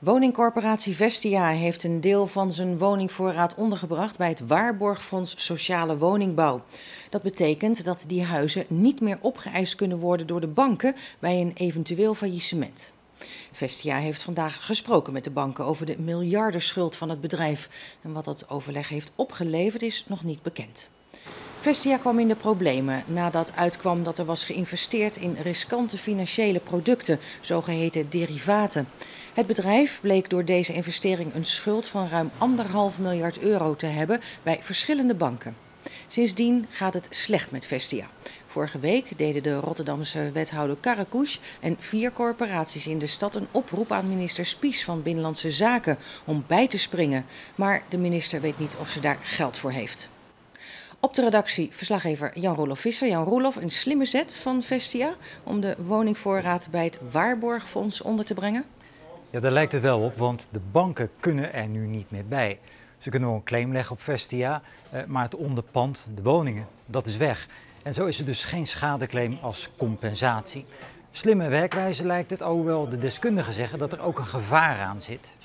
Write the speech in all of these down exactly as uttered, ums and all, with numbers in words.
Woningcorporatie Vestia heeft een deel van zijn woningvoorraad ondergebracht bij het Waarborgfonds Sociale Woningbouw. Dat betekent dat die huizen niet meer opgeëist kunnen worden door de banken bij een eventueel faillissement. Vestia heeft vandaag gesproken met de banken over de miljardenschuld van het bedrijf. En wat dat overleg heeft opgeleverd is nog niet bekend. Vestia kwam in de problemen nadat uitkwam dat er was geïnvesteerd in riskante financiële producten, zogeheten derivaten. Het bedrijf bleek door deze investering een schuld van ruim anderhalf miljard euro te hebben bij verschillende banken. Sindsdien gaat het slecht met Vestia. Vorige week deden de Rotterdamse wethouder Karakouche en vier corporaties in de stad een oproep aan minister Spies van Binnenlandse Zaken om bij te springen. Maar de minister weet niet of ze daar geld voor heeft. Op de redactie verslaggever Jan-Roelof Visser. Jan-Roelof, een slimme zet van Vestia om de woningvoorraad bij het Waarborgfonds onder te brengen? Ja, daar lijkt het wel op, want de banken kunnen er nu niet meer bij. Ze kunnen wel een claim leggen op Vestia, maar het onderpand, de woningen, dat is weg. En zo is er dus geen schadeclaim als compensatie. Slimme werkwijze lijkt het, alhoewel de deskundigen zeggen dat er ook een gevaar aan zit.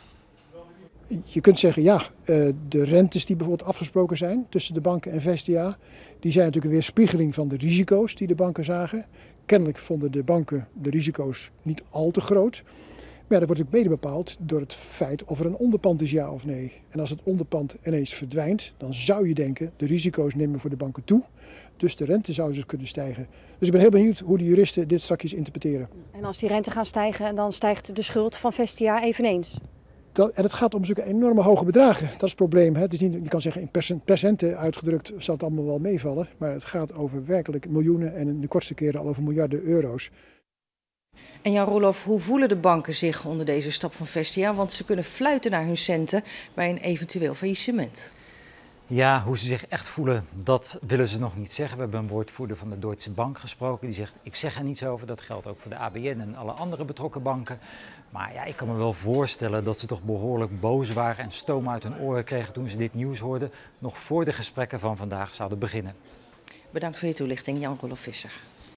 Je kunt zeggen, ja, de rentes die bijvoorbeeld afgesproken zijn tussen de banken en Vestia, die zijn natuurlijk een weerspiegeling van de risico's die de banken zagen. Kennelijk vonden de banken de risico's niet al te groot. Maar ja, dat wordt ook mede bepaald door het feit of er een onderpand is, ja of nee. En als het onderpand ineens verdwijnt, dan zou je denken, de risico's nemen voor de banken toe. Dus de rente zou dus kunnen stijgen. Dus ik ben heel benieuwd hoe de juristen dit straks interpreteren. En als die rente gaan stijgen, dan stijgt de schuld van Vestia eveneens? Dat, en het gaat om zulke enorme hoge bedragen. Dat is het probleem. Hè. Dus niet, je kan zeggen in percent, percenten uitgedrukt zal het allemaal wel meevallen. Maar het gaat over werkelijk miljoenen en in de kortste keren al over miljarden euro's. En Jan-Roelof, hoe voelen de banken zich onder deze stap van Vestia? Want ze kunnen fluiten naar hun centen bij een eventueel faillissement. Ja, hoe ze zich echt voelen, dat willen ze nog niet zeggen. We hebben een woordvoerder van de Deutsche Bank gesproken. Die zegt, ik zeg er niets over. Dat geldt ook voor de A B N en alle andere betrokken banken. Maar ja, ik kan me wel voorstellen dat ze toch behoorlijk boos waren en stoom uit hun oren kregen toen ze dit nieuws hoorden. Nog voor de gesprekken van vandaag zouden beginnen. Bedankt voor je toelichting, Jan-Roelof Visser.